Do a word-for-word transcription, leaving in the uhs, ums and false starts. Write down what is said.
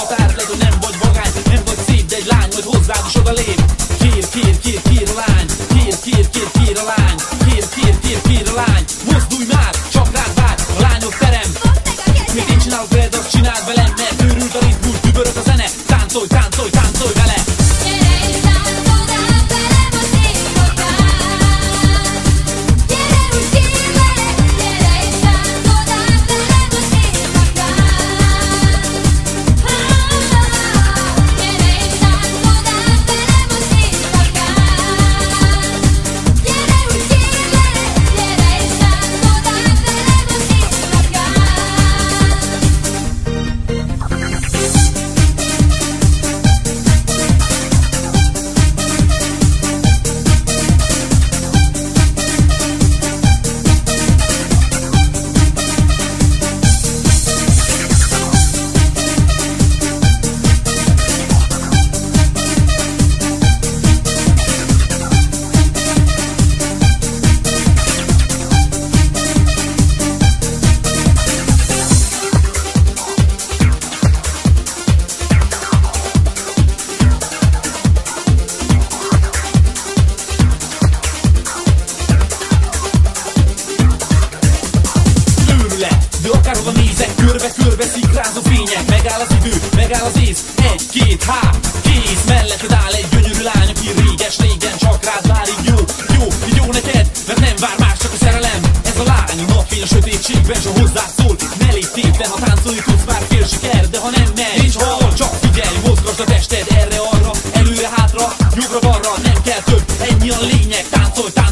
határt, lehet, hogy nem vagy vagány, nem vagy szép, de egy lány majd hozzád is oda lép. Kér, kér, kér, kér a lány, kér, kér, kér, kér a lány, kér, kér, kér, kér a lány. Mozdulj már, csak rád vár, a lányok terem. Mit én csinálok veled, azt csináld velem, mert őrült a ritmus, dübörög a zene. Táncolj, táncolj, táncolj vele. De akárhova nézek, körbe-körbe szikrázó fények. Megáll az idő, megáll az ész. Egy, két, há, kész. Melletted áll egy gyönyörű lány, aki réges-régen csak rád várik. Jó, jó, így jó neked, mert nem vár más, csak a szerelem. Ez a lány, a napfény a sötétségben, s ha hozzád szól, ne légy tétlen, ha táncolni tudsz, már fél siker. De ha nem megy, nincs hol, csak figyelj, mozgasd a tested erre-arra, előre-hátra, jobbra-balra. Nem kell több, ennyi a lényeg, táncolj, táncolj.